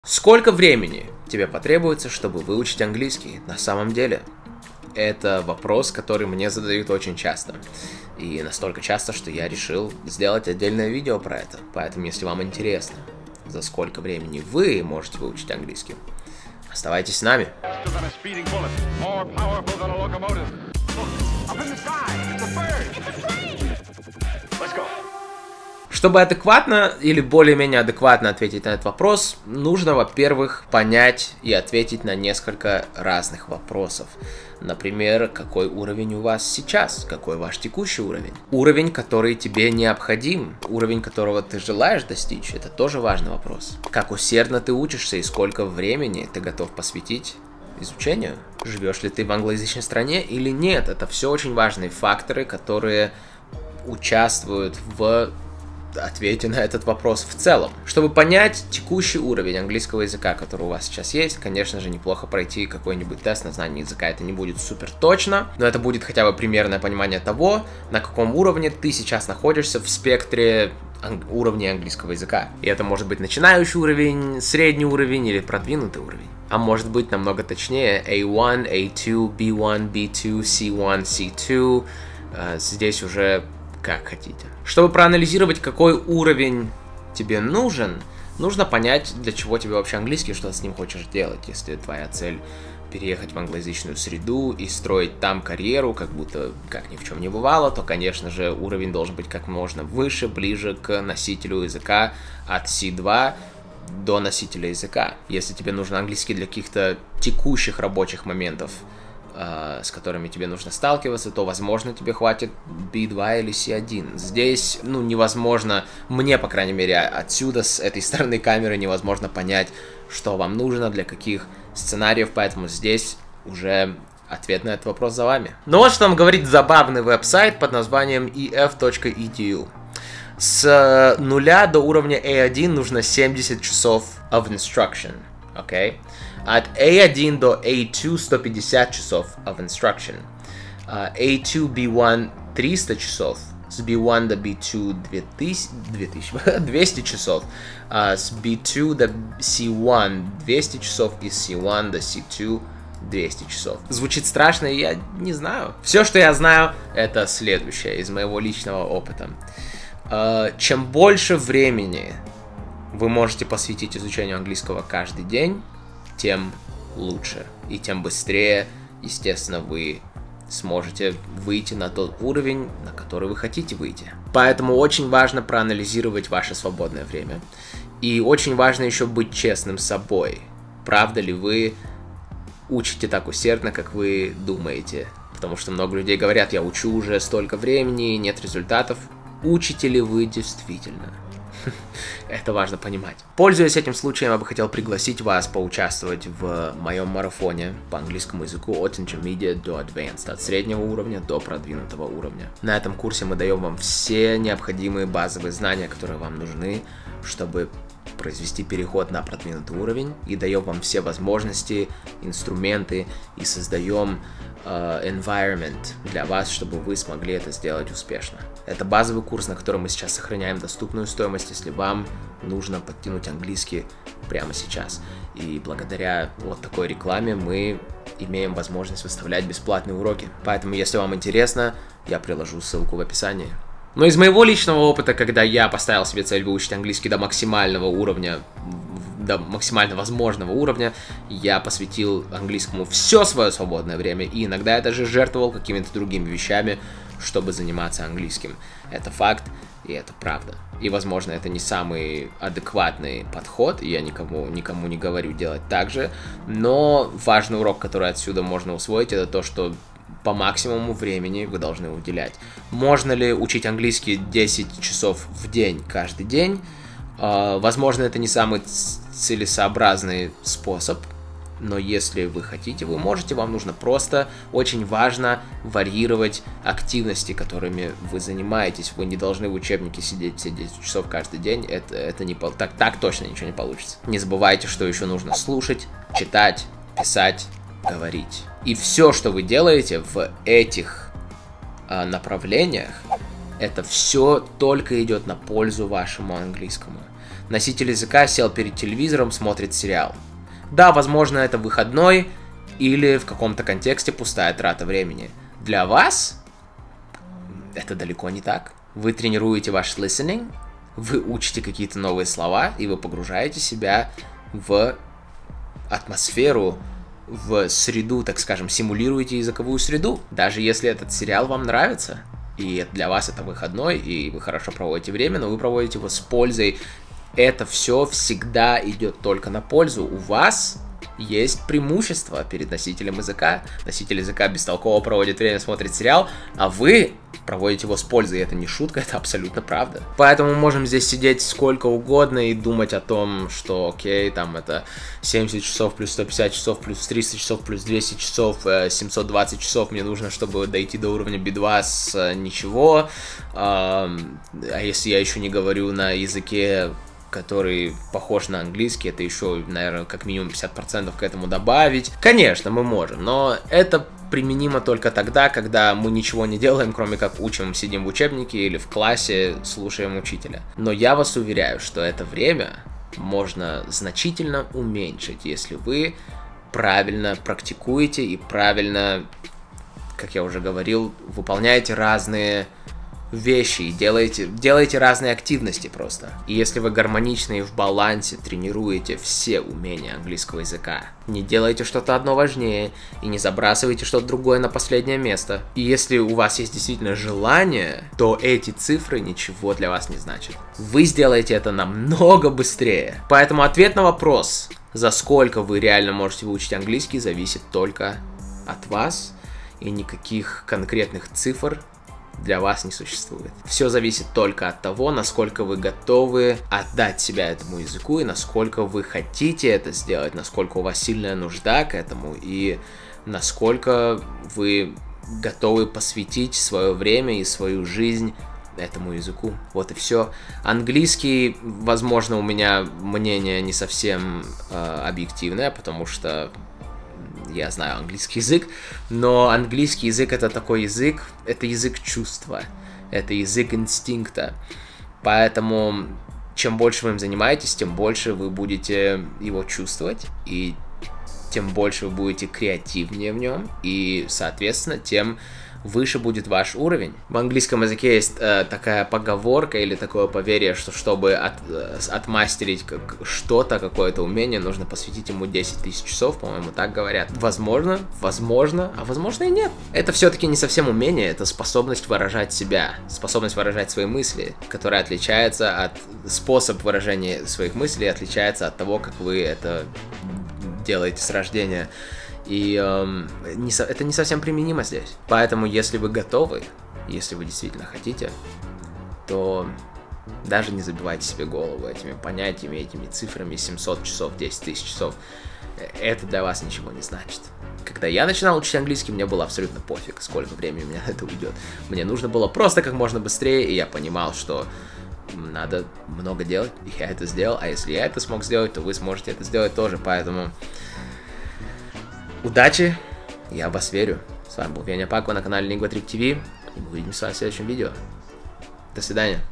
Сколько времени тебе потребуется, чтобы выучить английский на самом деле? Это вопрос, который мне задают очень часто. И настолько часто, что я решил сделать отдельное видео про это. Поэтому, если вам интересно, за сколько времени вы можете выучить английский, оставайтесь с нами. Чтобы адекватно или более-менее адекватно ответить на этот вопрос, нужно, во-первых, понять и ответить на несколько разных вопросов. Например, какой уровень у вас сейчас, какой ваш текущий уровень. Уровень, который тебе необходим, уровень, которого ты желаешь достичь, это тоже важный вопрос. Как усердно ты учишься и сколько времени ты готов посвятить изучению. Живешь ли ты в англоязычной стране или нет, это все очень важные факторы, которые участвуют в ответьте на этот вопрос в целом. Чтобы понять текущий уровень английского языка, который у вас сейчас есть, конечно же, неплохо пройти какой-нибудь тест на знание языка. Это не будет супер точно, но это будет хотя бы примерное понимание того, на каком уровне ты сейчас находишься в спектре уровней английского языка. И это может быть начинающий уровень, средний уровень или продвинутый уровень. А может быть намного точнее A1, A2, B1, B2, C1, C2. Здесь уже как хотите. Чтобы проанализировать, какой уровень тебе нужен, нужно понять, для чего тебе вообще английский, что ты с ним хочешь делать. Если твоя цель переехать в англоязычную среду и строить там карьеру, как будто как ни в чем не бывало, то, конечно же, уровень должен быть как можно выше, ближе к носителю языка от C2 до носителя языка. Если тебе нужен английский для каких-то текущих рабочих моментов, с которыми тебе нужно сталкиваться, то, возможно, тебе хватит B2 или C1. Здесь, невозможно, мне, по крайней мере, отсюда, с этой стороны камеры, невозможно понять, что вам нужно, для каких сценариев, поэтому здесь уже ответ на этот вопрос за вами. Но вот что нам говорит забавный веб-сайт под названием ef.edu. С 0 до уровня A1 нужно 70 часов of instruction, окей? От A1 до A2 150 часов of instruction. A2 B1 300 часов. С B1 до B2 200 часов. С B2 до C1 200 часов. И с C1 до C2 200 часов. Звучит страшно, и я не знаю. Все, что я знаю, это следующее из моего личного опыта. Чем больше времени вы можете посвятить изучению английского каждый день, тем лучше. И тем быстрее, естественно, вы сможете выйти на тот уровень, на который вы хотите выйти. Поэтому очень важно проанализировать ваше свободное время. И очень важно еще быть честным с собой. Правда ли вы учите так усердно, как вы думаете? Потому что много людей говорят, я учу уже столько времени, нет результатов. Учите ли вы действительно? Это важно понимать. Пользуясь этим случаем, я бы хотел пригласить вас поучаствовать в моем марафоне по английскому языку от Intermediate до Advanced, от среднего уровня до продвинутого уровня. На этом курсе мы даем вам все необходимые базовые знания, которые вам нужны, чтобы произвести переход на продвинутый уровень, и даем вам все возможности, инструменты и создаем environment для вас, чтобы вы смогли это сделать успешно. Это базовый курс, на котором мы сейчас сохраняем доступную стоимость, если вам нужно подтянуть английский прямо сейчас. И благодаря вот такой рекламе мы имеем возможность выставлять бесплатные уроки. Поэтому, если вам интересно, я приложу ссылку в описании. Но из моего личного опыта, когда я поставил себе цель выучить английский до максимального уровня, до максимально возможного уровня, я посвятил английскому все свое свободное время, и иногда я даже жертвовал какими-то другими вещами, чтобы заниматься английским. Это факт, и это правда. И, возможно, это не самый адекватный подход, и я никому не говорю делать так же, но важный урок, который отсюда можно усвоить, это то, что по максимуму времени вы должны уделять. Можно ли учить английский 10 часов в день каждый день? Возможно, это не самый целесообразный способ, но если вы хотите, вы можете, вам нужно просто, очень важно варьировать активности, которыми вы занимаетесь. Вы не должны в учебнике сидеть все 10 часов каждый день, это не так точно ничего не получится. Не забывайте, что еще нужно слушать, читать, писать, говорить. И все, что вы делаете в этих направлениях, это все только идет на пользу вашему английскому. Носитель языка сел перед телевизором, смотрит сериал. Да, возможно, это выходной или в каком-то контексте пустая трата времени. Для вас это далеко не так. Вы тренируете ваш listening, вы учите какие-то новые слова, и вы погружаете себя в атмосферу, в среду, так скажем, симулируете языковую среду. Даже если этот сериал вам нравится, и для вас это выходной, и вы хорошо проводите время, но вы проводите его с пользой, это все всегда идет только на пользу. У вас есть преимущество перед носителем языка. Носитель языка бестолково проводит время, смотрит сериал, а вы проводите его с пользой. И это не шутка, это абсолютно правда. Поэтому мы можем здесь сидеть сколько угодно и думать о том, что окей, там это 70 часов плюс 150 часов плюс 300 часов плюс 200 часов, 720 часов мне нужно, чтобы дойти до уровня B2 с ничего. А если я еще не говорю на языке, который похож на английский, это еще, наверное, как минимум 50% к этому добавить. Конечно, мы можем, но это применимо только тогда, когда мы ничего не делаем, кроме как учим, сидим в учебнике или в классе, слушаем учителя. Но я вас уверяю, что это время можно значительно уменьшить, если вы правильно практикуете и правильно, как я уже говорил, выполняете разные вещи и делаете разные активности просто. И если вы гармонично и в балансе тренируете все умения английского языка, не делаете что-то одно важнее и не забрасываете что-то другое на последнее место. И если у вас есть действительно желание, то эти цифры ничего для вас не значат. Вы сделаете это намного быстрее. Поэтому ответ на вопрос, за сколько вы реально можете выучить английский, зависит только от вас, и никаких конкретных цифр для вас не существует. Все зависит только от того, насколько вы готовы отдать себя этому языку и насколько вы хотите это сделать, насколько у вас сильная нужда к этому и насколько вы готовы посвятить свое время и свою жизнь этому языку. Вот и все. Английский, возможно, у меня мнение не совсем объективное, потому что я знаю английский язык, но английский язык это такой язык, это язык чувства, это язык инстинкта. Поэтому чем больше вы им занимаетесь, тем больше вы будете его чувствовать, и тем больше вы будете креативнее в нем, и, соответственно, тем выше будет ваш уровень. В английском языке есть такая поговорка или такое поверье, что чтобы отмастерить что-то, какое-то умение, нужно посвятить ему 10 тысяч часов, по-моему, так говорят. Возможно, а возможно и нет. Это все-таки не совсем умение, это способность выражать себя, способность выражать свои мысли, которая отличается от... Способ выражения своих мыслей отличается от того, как вы это делаете с рождения. И это не совсем применимо здесь. Поэтому, если вы готовы, если вы действительно хотите, то даже не забивайте себе голову этими понятиями, этими цифрами, 700 часов, 10 тысяч часов. Это для вас ничего не значит. Когда я начинал учить английский, мне было абсолютно пофиг, сколько времени у меня на это уйдет. Мне нужно было просто как можно быстрее, и я понимал, что надо много делать, и я это сделал. А если я это смог сделать, то вы сможете это сделать тоже. Поэтому удачи, я в вас верю. С вами был Веня Пако на канале Lingua Trip TV, и мы увидимся с вами в следующем видео. До свидания.